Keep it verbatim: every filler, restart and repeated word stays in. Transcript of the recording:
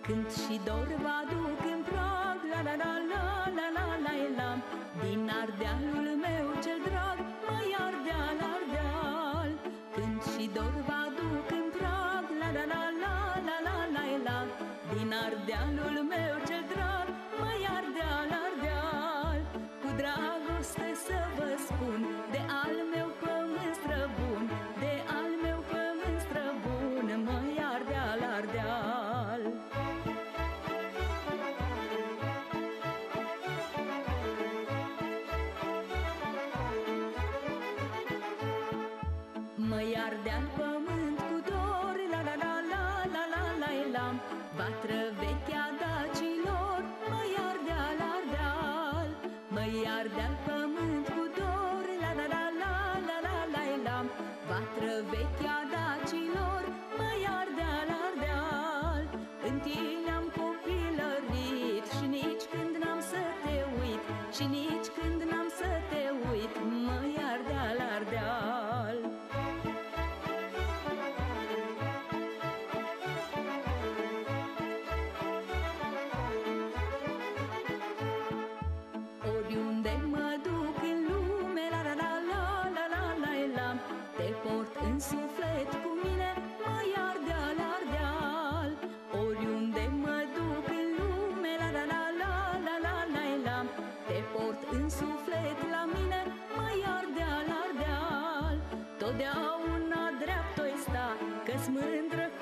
Cânt și dor vă aduc în prag, la la la la la la la la. Din Ardealul meu cel drag, măi Ardeal, Ardeal. Cânt și dor vă aduc în prag, la la la la la la la la. Din Ardealul meu cel drag, măi Ardeal, Ardeal. Cu dragoste să vă spun, de al meu pământ străbun, de al meu pământ străbun, măi Ardeal, Ardeal. Măi Ardeal, pământ cu dor, la la la la la la la la. Vatră veche a dacilor, măi Ardeal, Ardeal. Măi Ardeal, pământ cu dor, la la la la la la la la. Vatră veche a dacilor, măi Ardeal, Ardeal. În tine am copilărit și nici când n-am să te uit, și nici când n-am să te uit, măi Ardeal, Ardeal. Oriunde mă duc în lume, la la la la la la la la. Te port în suflet cu mine, măi Ardeal, Ardeal. Oriunde mă duc în lume, la la la la la la la la. Te port în suflet la mine, măi Ardeal, Ardeal. Totdeauna drept-o-i sta, că-s mândră